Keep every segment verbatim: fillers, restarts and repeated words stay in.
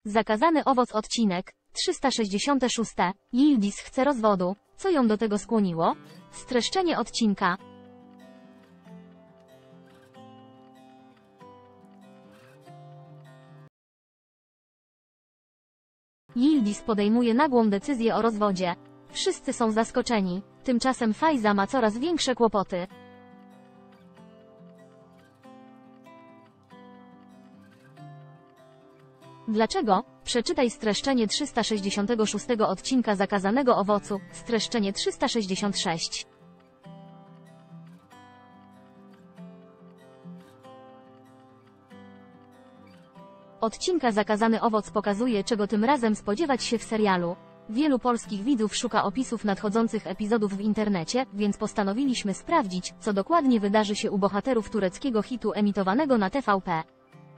Zakazany owoc odcinek trzysta sześćdziesiąt sześć. Yildiz chce rozwodu. Co ją do tego skłoniło? Streszczenie odcinka. Yildiz podejmuje nagłą decyzję o rozwodzie. Wszyscy są zaskoczeni. Tymczasem Faiza ma coraz większe kłopoty. Dlaczego? Przeczytaj streszczenie trzysta sześćdziesiątego szóstego odcinka Zakazanego owocu, streszczenie trzysta sześćdziesiąt sześć. Odcinka Zakazany owoc pokazuje, czego tym razem spodziewać się w serialu. Wielu polskich widzów szuka opisów nadchodzących epizodów w internecie, więc postanowiliśmy sprawdzić, co dokładnie wydarzy się u bohaterów tureckiego hitu emitowanego na T V P.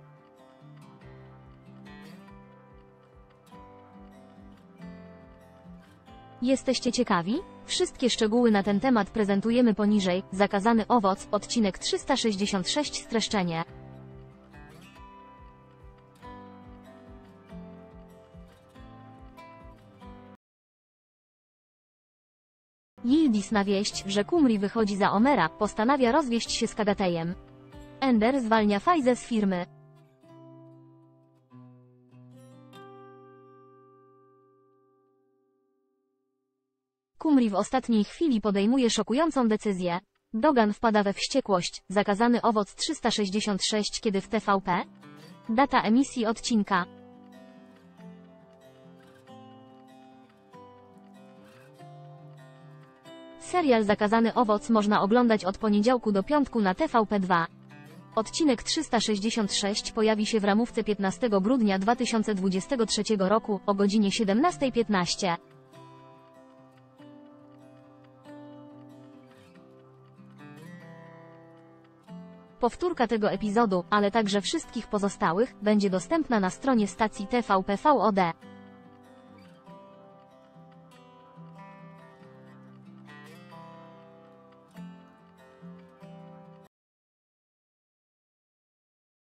Jesteście ciekawi? Wszystkie szczegóły na ten temat prezentujemy poniżej. Zakazany owoc, odcinek trzysta sześćdziesiąt sześć, streszczenie. Yildiz na wieść, że Kumri wychodzi za Omera, postanawia rozwieść się z Kagatejem. Ender zwalnia Faizę z firmy. Kumri w ostatniej chwili podejmuje szokującą decyzję. Dogan wpada we wściekłość. Zakazany owoc trzysta sześćdziesiąt sześć, kiedy w T V P? Data emisji odcinka. Serial Zakazany owoc można oglądać od poniedziałku do piątku na T V P dwa. Odcinek trzysta sześćdziesiąt sześć pojawi się w ramówce piętnastego grudnia dwa tysiące dwudziestego trzeciego roku o godzinie siedemnastej piętnaście. Powtórka tego epizodu, ale także wszystkich pozostałych, będzie dostępna na stronie stacji T V P V O D.